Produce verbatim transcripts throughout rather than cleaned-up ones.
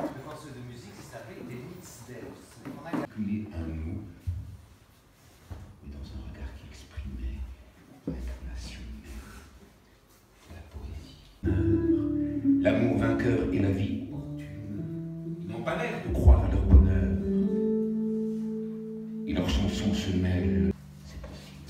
Le morceau de musique, ça s'appelle des Deus. On a calculé un mot, mais dans un regard qui exprimait l'incarnation même de la poésie. L'amour vainqueur et la vie opportune, ils n'ont pas l'air de croire à leur bonheur. Et leurs chansons se mêlent. C'est possible.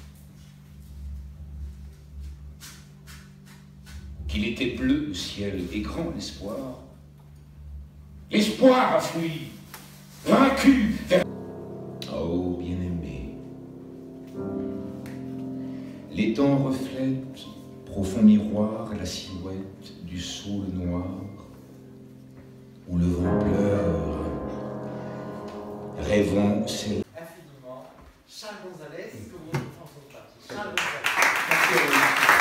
Qu'il était bleu le ciel et grand l'espoir. L'espoir a fui, vaincu vers... Oh, bien-aimé, les temps reflètent, profond miroir, la silhouette du saule noir, où le vent pleure. Rêvons, c'est... Infiniment, Charles Gonzalez, comme on dit en son parti. Charles Gonzalez.